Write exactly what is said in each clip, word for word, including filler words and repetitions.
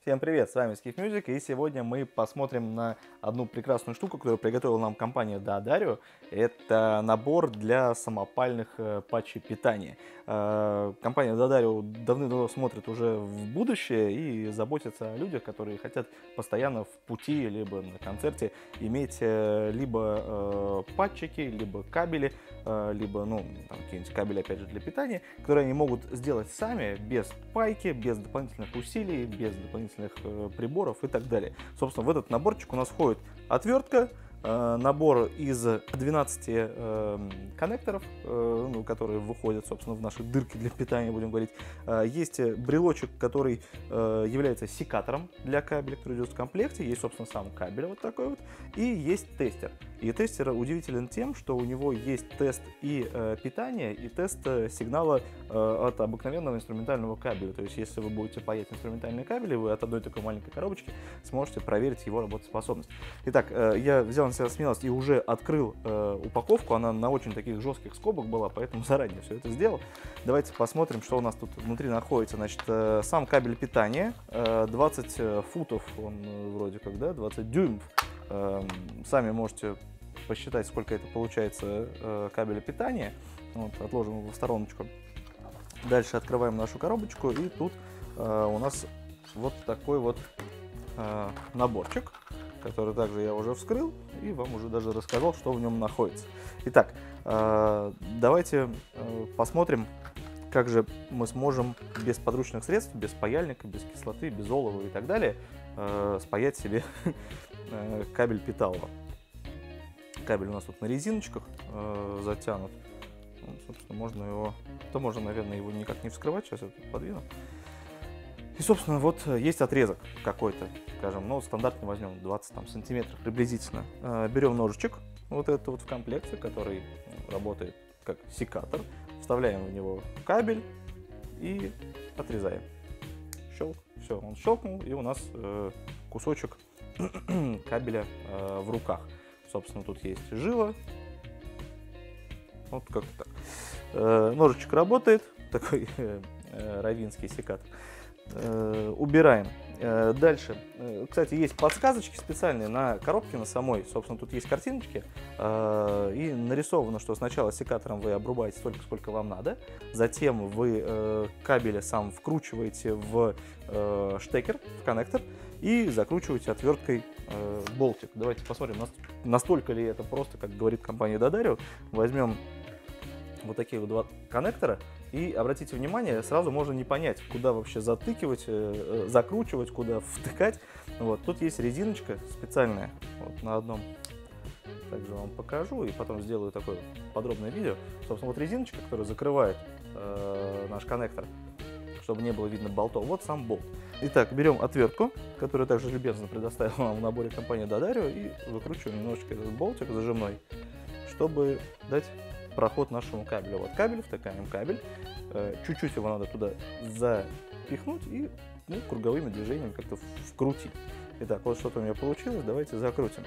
Всем привет, с вами Skiff Music, и сегодня мы посмотрим на одну прекрасную штуку, которую приготовила нам компания D'Addario. Это набор для самопальных э, патчей питания. Э, компания D'Addario давным-давно смотрит уже в будущее и заботится о людях, которые хотят постоянно в пути, либо на концерте иметь э, либо э, патчики, либо кабели, э, либо ну, там, какие-нибудь кабели, опять же, для питания, которые они могут сделать сами, без пайки, без дополнительных усилий, без дополнительных приборов и так далее. Собственно, в этот наборчик у нас входит отвертка, э, набор из двенадцати э, коннекторов, э, ну, которые выходят, собственно, в наши дырки для питания, будем говорить. Э, есть брелочек, который э, является секатором для кабеля, который идет в комплекте. Есть, собственно, сам кабель вот такой вот. И есть тестер. И тестер удивителен тем, что у него есть тест и э, питания, и тест э, сигнала э, от обыкновенного инструментального кабеля. То есть, если вы будете паять инструментальные кабели, вы от одной такой маленькой коробочки сможете проверить его работоспособность. Итак, э, я взял на себя смелость и уже открыл э, упаковку. Она на очень таких жестких скобах была, поэтому заранее все это сделал. Давайте посмотрим, что у нас тут внутри находится. Значит, э, сам кабель питания, э, двадцать футов, он э, вроде как, да, двадцать дюймов. Сами можете посчитать, сколько это получается э, кабеля питания. Вот, отложим его в стороночку. Дальше открываем нашу коробочку, и тут э, у нас вот такой вот э, наборчик, который также я уже вскрыл и вам уже даже рассказал, что в нем находится. Итак, э, давайте э, посмотрим, как же мы сможем без подручных средств, без паяльника, без кислоты, без олова и так далее э, спаять себе кабель питалова. Кабель у нас тут на резиночках э, затянут. Ну, собственно, можно его... То можно, наверное, его никак не вскрывать. Сейчас я тут подвину. И, собственно, вот есть отрезок какой-то, скажем, ну, стандартный возьмем двадцать там, сантиметров приблизительно. Э, берем ножичек, вот этот вот в комплекте, который работает как секатор. Вставляем в него кабель и отрезаем. Щелк. Все, он щелкнул, и у нас э, кусочек кабеля э, в руках. Собственно, тут есть жила. Вот как-то так. Э, ножичек работает, такой э, равинский секатор. Э, убираем. Э, дальше. Э, кстати, есть подсказочки специальные на коробке на самой. Собственно, тут есть картиночки. Э, и нарисовано, что сначала секатором вы обрубаете столько, сколько вам надо. Затем вы э, кабель сам вкручиваете в э, штекер, в коннектор. И закручиваете отверткой э, болтик. Давайте посмотрим, настолько ли это просто, как говорит компания D'Addario. Возьмем вот такие вот два коннектора. И обратите внимание, сразу можно не понять, куда вообще затыкивать, э, закручивать, куда втыкать. Вот, тут есть резиночка специальная. Вот, на одном также вам покажу и потом сделаю такое подробное видео. Собственно, вот резиночка, которая закрывает э, наш коннектор, чтобы не было видно болтов. Вот сам болт. Итак, берем отвертку, которую также любезно предоставила вам в наборе компании D'Addario, и выкручиваем немножечко этот болтик зажимной, чтобы дать проход нашему кабелю. Вот кабель, втыкаем кабель, чуть-чуть его надо туда запихнуть и ну, круговыми движениями как-то вкрутить. Итак, вот что-то у меня получилось, давайте закрутим.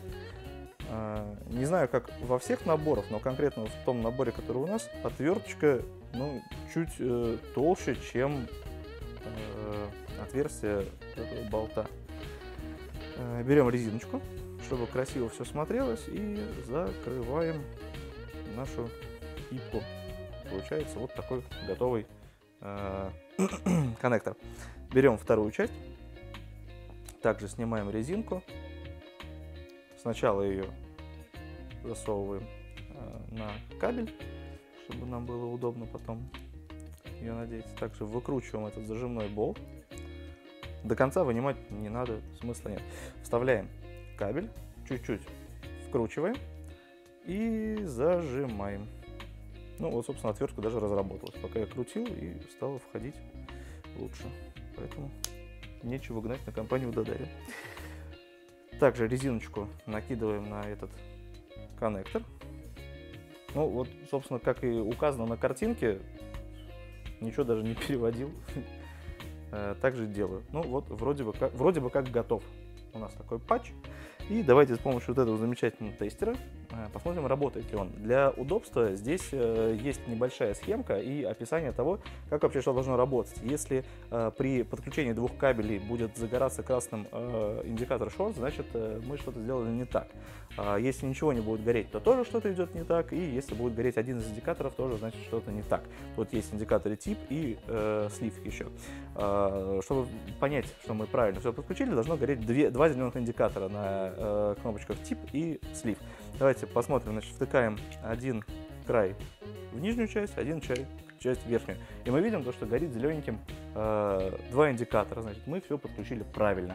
Не знаю, как во всех наборах, но конкретно в том наборе, который у нас, отверточка ну, чуть э, толще, чем э, отверстие этого болта. Э, берем резиночку, чтобы красиво все смотрелось, и закрываем нашу пипку. Получается вот такой готовый э, коннектор. Берем вторую часть, также снимаем резинку. Сначала ее засовываем э, на кабель, чтобы нам было удобно потом ее надеть. Также выкручиваем этот зажимной болт. До конца вынимать не надо, смысла нет. Вставляем кабель, чуть-чуть вкручиваем и зажимаем. Ну вот, собственно, отвертка даже разработалась. Пока я крутил, и стало входить лучше. Поэтому нечего гнать на компанию D'Addario. Также резиночку накидываем на этот коннектор. Ну вот, собственно, как и указано на картинке, ничего даже не переводил. Также делаю. Ну вот, вроде бы, как, вроде бы как готов у нас такой патч. И давайте с помощью вот этого замечательного тестера посмотрим, работает ли он. Для удобства здесь э, есть небольшая схемка и описание того, как вообще что должно работать. Если э, при подключении двух кабелей будет загораться красным э, индикатор шорт, значит э, мы что-то сделали не так. А если ничего не будет гореть, то тоже что-то идет не так. И если будет гореть один из индикаторов, тоже значит что-то не так. Тут есть индикаторы тип и э, слив еще. Э, чтобы понять, что мы правильно все подключили, должно гореть две, два зеленых индикатора на э, кнопочках тип и слив. Давайте посмотрим, значит, втыкаем один край в нижнюю часть, один часть, часть в верхнюю. И мы видим то, что горит зелененьким э, два индикатора. Значит, мы все подключили правильно.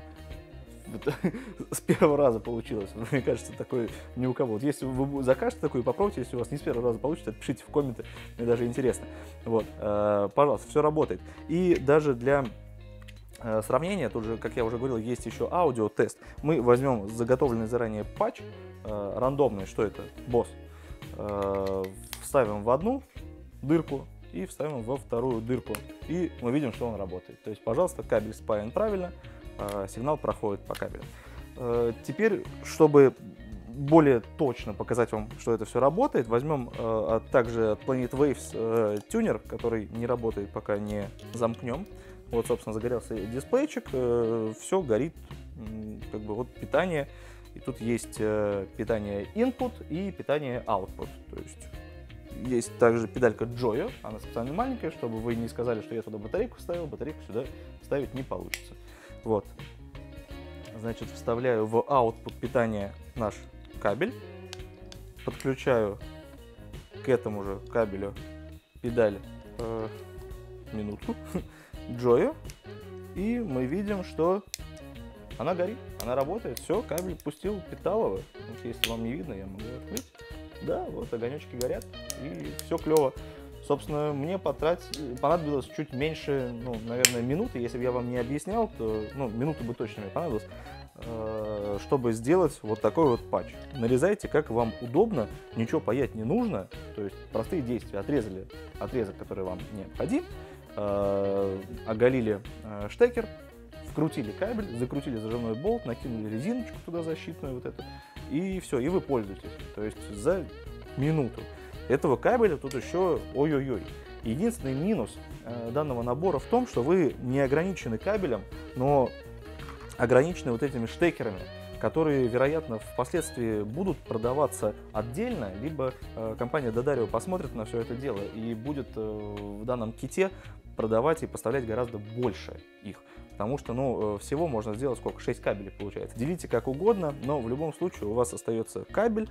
С первого раза получилось. Мне кажется, такое ни у кого. Вот если вы закажете такую, попробуйте, если у вас не с первого раза получится, пишите в комменты, мне даже интересно. Вот, э, пожалуйста, все работает. И даже для э, сравнения, тут же, как я уже говорил, есть еще аудиотест. Мы возьмем заготовленный заранее патч, э, рандомный, что это, босс, э, вставим в одну дырку и вставим во вторую дырку. И мы видим, что он работает. То есть, пожалуйста, кабель спаян правильно, сигнал проходит по кабелю. Теперь, чтобы более точно показать вам, что это все работает, возьмем а также от Planet Waves тюнер, который не работает, пока не замкнем. Вот, собственно, загорелся дисплейчик, все горит, как бы вот питание. И тут есть питание input и питание output. То есть есть также педалька Joyo, она специально маленькая, чтобы вы не сказали, что я туда батарейку вставил, батарейку сюда вставить не получится. Вот, значит, вставляю в output питания наш кабель, подключаю к этому же кабелю педаль, э, минутку, Joyo, и мы видим, что она горит, она работает, все, кабель пустил, питал его. Вот, если вам не видно, я могу открыть. Да, вот огонечки горят, и все клево. Собственно, мне потратить, понадобилось чуть меньше, ну, наверное, минуты. Если бы я вам не объяснял, то, ну, минуты бы точно мне понадобилось, э, чтобы сделать вот такой вот патч. Нарезайте, как вам удобно, ничего паять не нужно. То есть простые действия. Отрезали отрезок, который вам необходим, э, оголили э, штекер, вкрутили кабель, закрутили зажимной болт, накинули резиночку туда защитную вот эту, и все, и вы пользуетесь. То есть за минуту. Этого кабеля тут еще ой-ой-ой. Единственный минус э, данного набора в том, что вы не ограничены кабелем, но ограничены вот этими штекерами, которые, вероятно, впоследствии будут продаваться отдельно, либо э, компания Daddario посмотрит на все это дело и будет э, в данном ките продавать и поставлять гораздо больше их. Потому что, ну, всего можно сделать сколько? шесть кабелей получается. Делите как угодно, но в любом случае у вас остается кабель,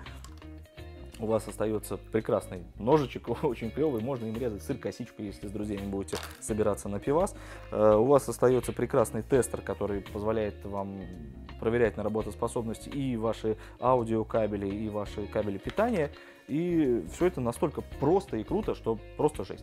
у вас остается прекрасный ножичек, очень клевый, можно им резать сыр, косичку, если с друзьями будете собираться на пивас. У вас остается прекрасный тестер, который позволяет вам проверять на работоспособность и ваши аудиокабели, и ваши кабели питания. И все это настолько просто и круто, что просто жесть.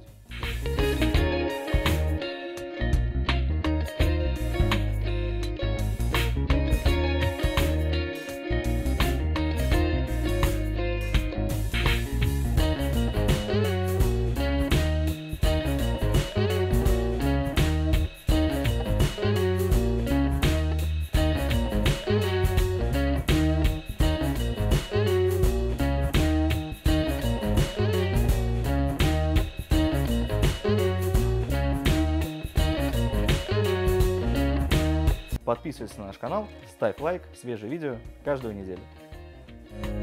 Подписывайся на наш канал, ставь лайк, свежие видео каждую неделю.